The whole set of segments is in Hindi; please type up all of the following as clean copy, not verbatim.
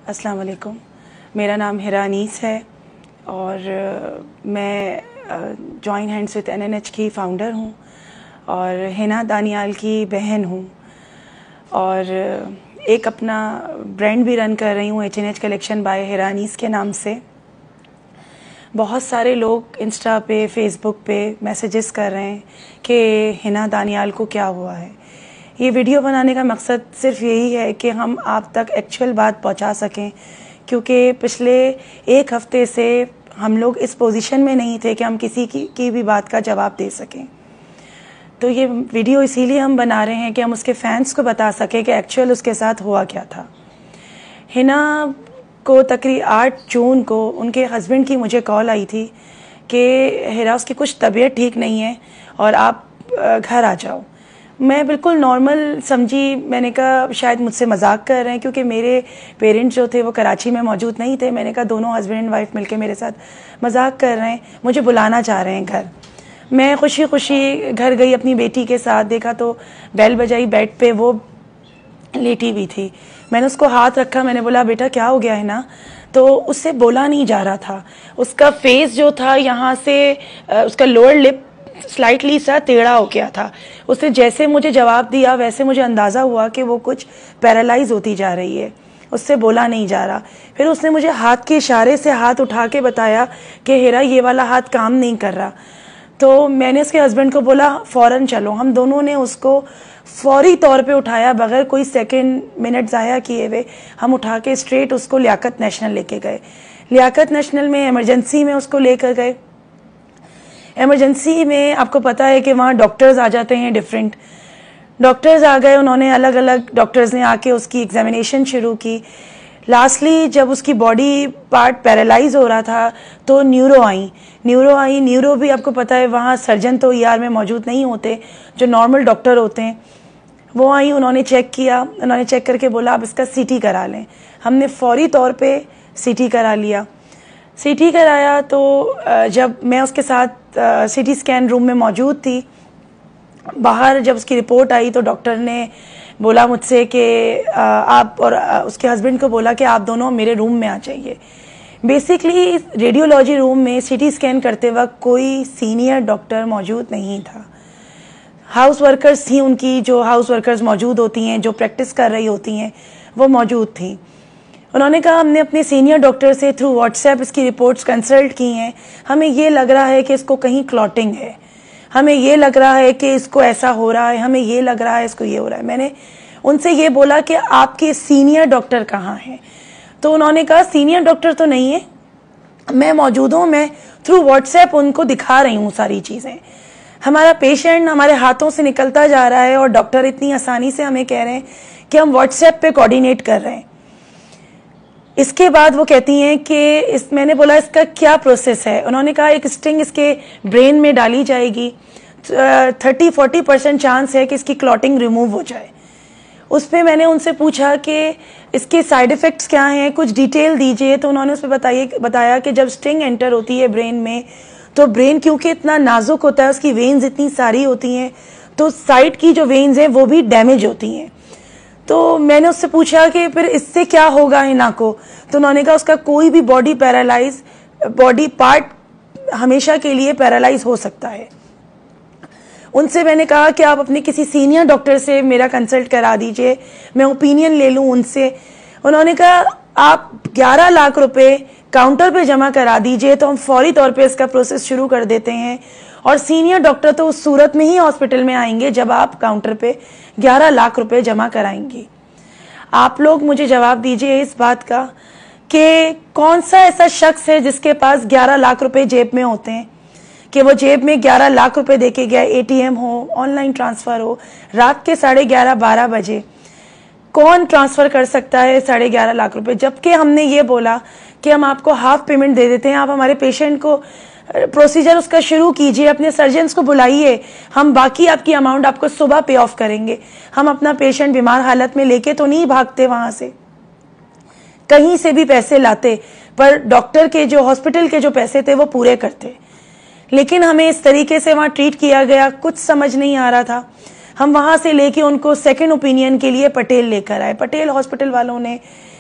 अस्सलाम वालेकुम। मेरा नाम हिरा अनीस है और मैं जॉइन हैंड्स विद NNH की फ़ाउंडर हूँ और हिना दानियाल की बहन हूँ और एक अपना ब्रांड भी रन कर रही हूँ HNH collection by Hira Anees के नाम से। बहुत सारे लोग इंस्टा पे, फेसबुक पे मैसेजेस कर रहे हैं कि हिना दानियाल को क्या हुआ है। ये वीडियो बनाने का मकसद सिर्फ यही है कि हम आप तक एक्चुअल बात पहुंचा सकें, क्योंकि पिछले एक हफ्ते से हम लोग इस पोजीशन में नहीं थे कि हम किसी की भी बात का जवाब दे सकें। तो ये वीडियो इसीलिए हम बना रहे हैं कि हम उसके फैंस को बता सकें कि एक्चुअल उसके साथ हुआ क्या था। हिना को तकरीबन 8 जून को उनके हस्बैंड की मुझे कॉल आई थी कि हिरा, उसकी कुछ तबीयत ठीक नहीं है और आप घर आ जाओ। मैं बिल्कुल नॉर्मल समझी, मैंने कहा शायद मुझसे मजाक कर रहे हैं, क्योंकि मेरे पेरेंट्स जो थे वो कराची में मौजूद नहीं थे। मैंने कहा दोनों हस्बैंड एंड वाइफ मिलके मेरे साथ मजाक कर रहे हैं, मुझे बुलाना चाह रहे हैं घर। मैं खुशी खुशी घर गई अपनी बेटी के साथ, देखा तो बेल बजाई, बेड पे वो लेटी हुई थी। मैंने उसको हाथ रखा, मैंने बोला बेटा क्या हो गया है ना, तो उससे बोला नहीं जा रहा था। उसका फेस जो था यहाँ से उसका लोअर लिप स्लाइटली सा टेढ़ा हो गया था। उसने जैसे मुझे जवाब दिया वैसे मुझे अंदाज़ा हुआ कि वो कुछ पैरालाइज होती जा रही है, उससे बोला नहीं जा रहा। फिर उसने मुझे हाथ के इशारे से हाथ उठा के बताया कि हिरा ये वाला हाथ काम नहीं कर रहा। तो मैंने उसके हस्बैंड को बोला फ़ौरन चलो। हम दोनों ने उसको फौरी तौर पे उठाया, बगैर कोई सेकंड मिनट ज़ाया किए हुए हम उठा के स्ट्रेट उसको लियाकत नेशनल लेके गए। लियाकत नेशनल में इमरजेंसी में उसको लेकर गए। इमरजेंसी में आपको पता है कि वहाँ डॉक्टर्स आ जाते हैं, डिफरेंट डॉक्टर्स आ गए। उन्होंने अलग अलग डॉक्टर्स ने आके उसकी एग्जामिनेशन शुरू की। लास्टली जब उसकी बॉडी पार्ट पैरालाइज हो रहा था तो न्यूरो आई। न्यूरो भी आपको पता है वहाँ सर्जन तो ER में मौजूद नहीं होते, जो नॉर्मल डॉक्टर होते हैं वो आई। उन्होंने चेक किया, उन्होंने चेक करके बोला आप इसका CT करा लें। हमने फौरी तौर पे CT करा लिया। CT कराया तो जब मैं उसके साथ CT स्कैन रूम में मौजूद थी, बाहर जब उसकी रिपोर्ट आई तो डॉक्टर ने बोला मुझसे कि आप और उसके हस्बैंड को बोला कि आप दोनों मेरे रूम में आ जाइए। बेसिकली रेडियोलॉजी रूम में CT स्कैन करते वक्त कोई सीनियर डॉक्टर मौजूद नहीं था। हाउस वर्कर्स थी उनकी, जो हाउस वर्कर्स मौजूद होती हैं, जो प्रैक्टिस कर रही होती हैं, वो मौजूद थी। उन्होंने कहा हमने अपने सीनियर डॉक्टर से थ्रू WhatsApp इसकी रिपोर्ट्स कंसल्ट की हैं, हमें ये लग रहा है कि इसको कहीं क्लॉटिंग है, हमें ये लग रहा है कि इसको ऐसा हो रहा है, हमें ये लग रहा है इसको ये हो रहा है। मैंने उनसे ये बोला कि आपके सीनियर डॉक्टर कहाँ हैं? तो उन्होंने कहा सीनियर डॉक्टर तो नहीं है, मैं मौजूद हूँ, मैं थ्रू WhatsApp उनको दिखा रही हूँ सारी चीज़ें। हमारा पेशेंट हमारे हाथों से निकलता जा रहा है और डॉक्टर इतनी आसानी से हमें कह रहे हैं कि हम WhatsApp पे कोऑर्डिनेट कर रहे हैं। इसके बाद वो कहती हैं कि मैंने बोला इसका क्या प्रोसेस है? उन्होंने कहा एक स्टिंग इसके ब्रेन में डाली जाएगी, 30-40% चांस है कि इसकी क्लॉटिंग रिमूव हो जाए। उस पर मैंने उनसे पूछा कि इसके साइड इफ़ेक्ट्स क्या हैं, कुछ डिटेल दीजिए। तो उन्होंने उस पर बताया कि जब स्टिंग एंटर होती है ब्रेन में, तो ब्रेन क्योंकि इतना नाजुक होता है, उसकी वेन्स इतनी सारी होती हैं, तो साइड की जो वेन्स हैं वो भी डैमेज होती हैं। तो मैंने उससे पूछा कि फिर इससे क्या होगा हिना को? तो उन्होंने कहा उसका कोई भी बॉडी पार्ट हमेशा के लिए पैरालाइज हो सकता है। उनसे मैंने कहा कि आप अपने किसी सीनियर डॉक्टर से मेरा कंसल्ट करा दीजिए, मैं ओपिनियन ले लूं उनसे। उन्होंने कहा आप 11 लाख रुपए काउंटर पे जमा करा दीजिए तो हम फौरी तौर पे इसका प्रोसेस शुरू कर देते हैं, और सीनियर डॉक्टर तो उस सूरत में ही हॉस्पिटल में आएंगे जब आप काउंटर पे 11 लाख रुपए जमा कराएंगी। आप लोग मुझे जवाब दीजिए इस बात का कि कौन सा ऐसा शख्स है जिसके पास 11 लाख रुपए जेब में होते हैं कि वो जेब में 11 लाख रुपए देके गया, ATM हो, ऑनलाइन ट्रांसफर हो, रात के 11:30-12 बजे कौन ट्रांसफर कर सकता है 11.5 लाख रुपए? जबकि हमने ये बोला कि हम आपको हाफ पेमेंट दे देते हैं, आप हमारे पेशेंट को प्रोसीजर उसका शुरू कीजिए, अपने सर्जन्स को बुलाइए, हम बाकी आपकी अमाउंट आपको सुबह पे ऑफ करेंगे। हम अपना पेशेंट बीमार हालत में लेके तो नहीं भागते, वहां से कहीं से भी पैसे लाते, पर डॉक्टर के जो हॉस्पिटल के जो पैसे थे वो पूरे करते। लेकिन हमें इस तरीके से वहां ट्रीट किया गया, कुछ समझ नहीं आ रहा था। हम वहां से लेके उनको सेकंड ओपिनियन के लिए पटेल लेकर आए। पटेल हॉस्पिटल वालों ने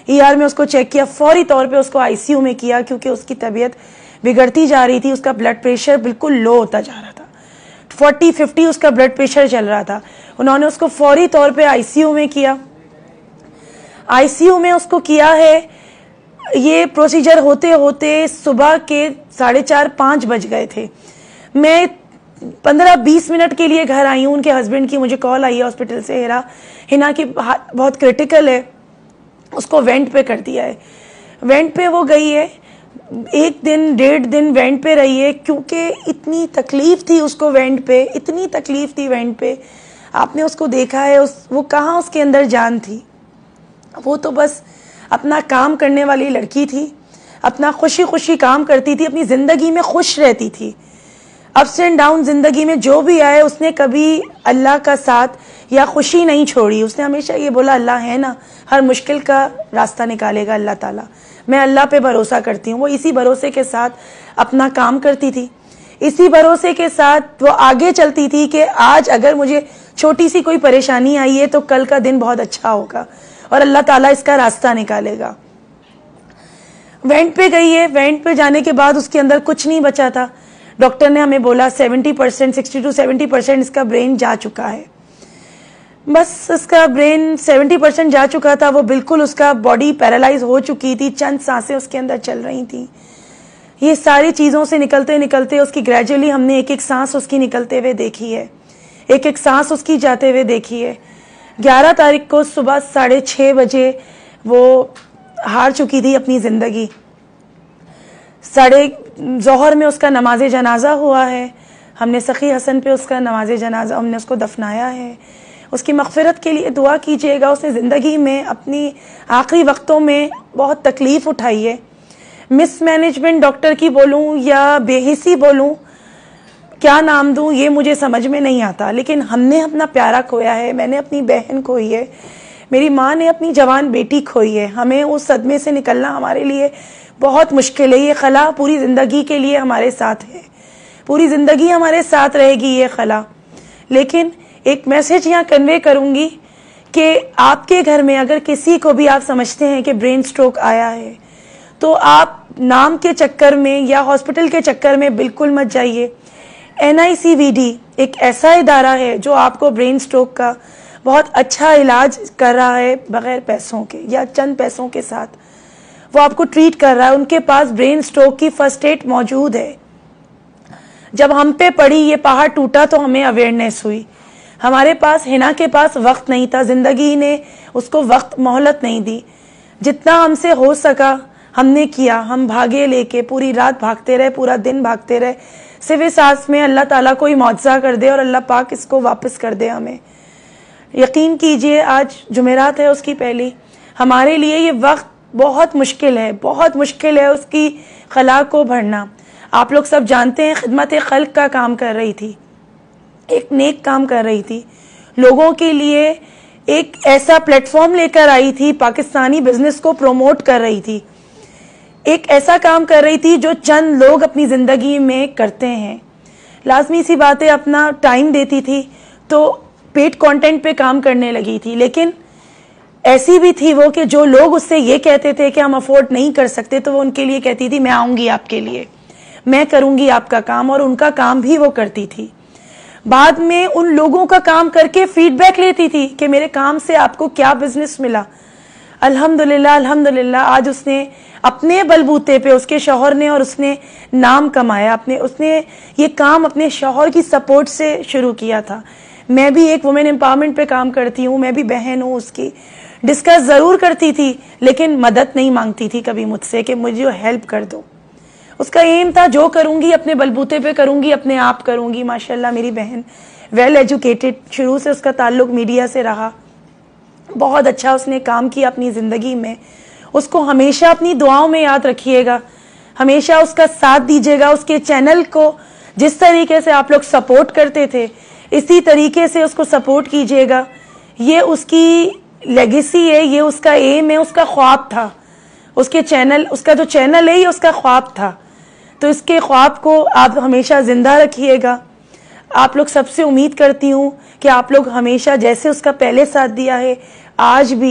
ER में उसको चेक किया, फौरी तौर पे उसको ICU में किया क्योंकि उसकी तबीयत बिगड़ती जा रही थी, उसका ब्लड प्रेशर बिल्कुल लो होता जा रहा था, 40-50 उसका ब्लड प्रेशर चल रहा था। उन्होंने उसको फौरी तौर पे ICU में किया। ICU में उसको किया है, ये प्रोसीजर होते होते सुबह के 4:30-5 बज गए थे। मैं 15-20 मिनट के लिए घर आई हूँ। उनके हस्बैंड की मुझे कॉल आई है हॉस्पिटल से, हिना की बहुत क्रिटिकल है, उसको वेंट पे कर दिया है। वेंट पे वो गई है, 1 दिन 1.5 दिन वेंट पे रही है क्योंकि इतनी तकलीफ थी उसको वेंट पे, इतनी तकलीफ थी वेंट पे। आपने उसको देखा है, वो कहाँ उसके अंदर जान थी। वो तो बस अपना काम करने वाली लड़की थी, अपना खुशी खुशी काम करती थी, अपनी ज़िंदगी में खुश रहती थी। अप्स एंड डाउन ज़िंदगी में जो भी आए उसने कभी अल्लाह का साथ या खुशी नहीं छोड़ी। उसने हमेशा ये बोला अल्लाह है ना, हर मुश्किल का रास्ता निकालेगा अल्लाह ताला। मैं अल्लाह पे भरोसा करती हूँ। वो इसी भरोसे के साथ अपना काम करती थी, इसी भरोसे के साथ वो आगे चलती थी कि आज अगर मुझे छोटी सी कोई परेशानी आई है तो कल का दिन बहुत अच्छा होगा और अल्लाह ताला इसका रास्ता निकालेगा। वेंट पे गई है, वेंट पे जाने के बाद उसके अंदर कुछ नहीं बचा था। डॉक्टर ने हमें बोला 70%, 60 to 70% इसका ब्रेन जा चुका है। बस इसका ब्रेन 70% जा चुका था, वो बिल्कुल उसका बॉडी पैरालाइज हो चुकी थी, चंद सांसें उसके अंदर चल रही थी। ये सारी चीज़ों से निकलते निकलते उसकी ग्रेजुअली हमने एक एक सांस उसकी निकलते हुए देखी है, एक एक सांस उसकी जाते हुए देखी है। 11 तारीख को सुबह 6:30 बजे वो हार चुकी थी अपनी ज़िंदगी। 12:30 ज़ोहर में उसका नमाज जनाजा हुआ है। हमने सखी हसन पे उसका नमाज जनाजा हमने उसको दफनाया है। उसकी मग़फ़िरत के लिए दुआ कीजिएगा। उसने ज़िंदगी में अपनी आखिरी वक्तों में बहुत तकलीफ़ उठाई है। मिसमैनेजमेंट डॉक्टर की बोलूँ या बेहिसी बोलूँ, क्या नाम दूँ ये मुझे समझ में नहीं आता, लेकिन हमने अपना प्यारा खोया है। मैंने अपनी बहन खोई है, मेरी माँ ने अपनी जवान बेटी खोई है। हमें उस सदमे से निकलना हमारे लिए बहुत मुश्किल है। ये खला पूरी ज़िंदगी के लिए हमारे साथ है, पूरी ज़िंदगी हमारे साथ रहेगी ये खला। लेकिन एक मैसेज यहाँ कन्वे करूँगी कि आपके घर में अगर किसी को भी आप समझते हैं कि ब्रेन स्ट्रोक आया है तो आप नाम के चक्कर में या हॉस्पिटल के चक्कर में बिल्कुल मत जाइए। NICVD एक ऐसा इदारा है जो आपको ब्रेन स्ट्रोक का बहुत अच्छा इलाज कर रहा है, बगैर पैसों के या चंद पैसों के साथ वो आपको ट्रीट कर रहा है। उनके पास ब्रेन स्ट्रोक की फर्स्ट एड मौजूद है। जब हम पे पड़ी ये पहाड़ टूटा तो हमें अवेयरनेस हुई। हमारे पास, हिना के पास वक्त नहीं था, ज़िंदगी ने उसको वक्त मोहलत नहीं दी। जितना हमसे हो सका हमने किया। हम भागे लेके पूरी रात भागते रहे, पूरा दिन भागते रहे, सिर्फ इस आस में अल्लाह ताला कोई मौजज़ा कर दे और अल्लाह पाक इसको वापस कर दे हमें। यकीन कीजिए आज जुमेरात है उसकी पहली। हमारे लिए ये वक्त बहुत मुश्किल है, बहुत मुश्किल है उसकी खला को भरना। आप लोग सब जानते हैं खिदमत खल्क का काम कर रही थी, एक नेक काम कर रही थी, लोगों के लिए एक ऐसा प्लेटफॉर्म लेकर आई थी, पाकिस्तानी बिजनेस को प्रमोट कर रही थी, एक ऐसा काम कर रही थी जो चंद लोग अपनी ज़िंदगी में करते हैं। लाजमी सी बात है, अपना टाइम देती थी तो पेड कंटेंट पे काम करने लगी थी। लेकिन ऐसी भी थी वो कि जो लोग उससे ये कहते थे कि हम अफोर्ड नहीं कर सकते तो वो उनके लिए कहती थी मैं आऊँगी आपके लिए, मैं करूँगी आपका काम, और उनका काम भी वो करती थी। बाद में उन लोगों का काम करके फीडबैक लेती थी कि मेरे काम से आपको क्या बिजनेस मिला। अल्हम्दुलिल्लाह अल्हम्दुलिल्लाह आज उसने अपने बलबूते पे, उसके शौहर ने और उसने नाम कमाया। उसने ये काम अपने शौहर की सपोर्ट से शुरू किया था। मैं भी एक वुमेन एम्पावरमेंट पे काम करती हूँ, मैं भी बहन हूँ उसकी। डिस्कस ज़रूर करती थी लेकिन मदद नहीं मांगती थी कभी मुझसे कि मुझे हेल्प कर दो। उसका एम था जो करूँगी अपने बलबूते पे करूँगी, अपने आप करूँगी। माशाल्लाह मेरी बहन वेल एजुकेटेड, शुरू से उसका ताल्लुक मीडिया से रहा, बहुत अच्छा उसने काम किया अपनी ज़िंदगी में। उसको हमेशा अपनी दुआओं में याद रखिएगा, हमेशा उसका साथ दीजिएगा। उसके चैनल को जिस तरीके से आप लोग सपोर्ट करते थे इसी तरीके से उसको सपोर्ट कीजिएगा। ये उसकी लेगेसी है, ये उसका एम है, उसका ख्वाब था। उसके चैनल, उसका जो चैनल है ये उसका ख्वाब था, तो इसके ख्वाब को आप हमेशा ज़िंदा रखिएगा। आप लोग सबसे उम्मीद करती हूँ कि आप लोग हमेशा जैसे उसका पहले साथ दिया है आज भी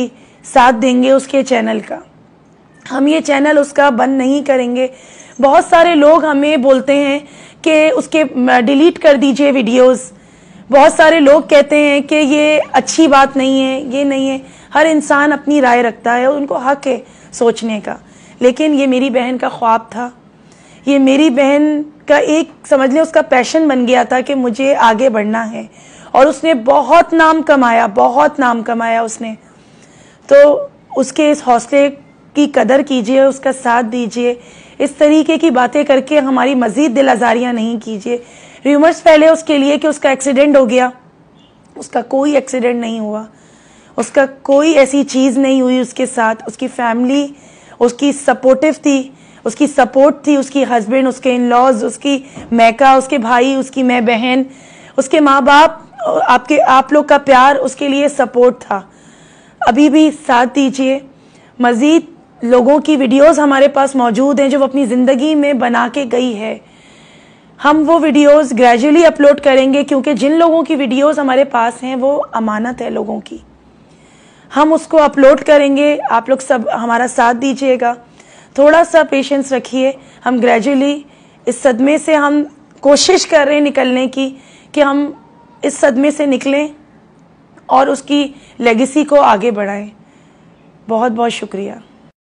साथ देंगे उसके चैनल का। हम ये चैनल उसका बंद नहीं करेंगे। बहुत सारे लोग हमें बोलते हैं कि उसके डिलीट कर दीजिए वीडियोस। बहुत सारे लोग कहते हैं कि ये अच्छी बात नहीं है, ये नहीं है। हर इंसान अपनी राय रखता है, उनको हक है सोचने का। लेकिन ये मेरी बहन का ख्वाब था, ये मेरी बहन का एक समझ लें उसका पैशन बन गया था कि मुझे आगे बढ़ना है। और उसने बहुत नाम कमाया, बहुत नाम कमाया उसने। तो उसके इस हौसले की कदर कीजिए, उसका साथ दीजिए। इस तरीके की बातें करके हमारी मजीद दिल आज़ारियाँ नहीं कीजिए। र्यूमर्स फैले उसके लिए कि उसका एक्सीडेंट हो गया, उसका कोई एक्सीडेंट नहीं हुआ, उसका कोई ऐसी चीज़ नहीं हुई उसके साथ। उसकी फैमिली उसकी सपोर्टिव थी, उसकी सपोर्ट थी, उसकी हस्बैंड, उसके इन लॉज, उसकी मैका, उसके भाई, उसकी मैं बहन, उसके माँ बाप, आप लोग का प्यार उसके लिए सपोर्ट था। अभी भी साथ दीजिए। मज़ीद लोगों की वीडियोस हमारे पास मौजूद हैं जो वो अपनी ज़िंदगी में बना के गई है। हम वो वीडियोस ग्रेजुअली अपलोड करेंगे, क्योंकि जिन लोगों की वीडियोस हमारे पास हैं वो अमानत है लोगों की। हम उसको अपलोड करेंगे, आप लोग सब हमारा साथ दीजिएगा। थोड़ा सा पेशेंस रखिए। हम ग्रेजुअली इस सदमे से हम कोशिश कर रहे हैं निकलने की, कि हम इस सदमे से निकलें और उसकी लेगेसी को आगे बढ़ाएं। बहुत बहुत शुक्रिया।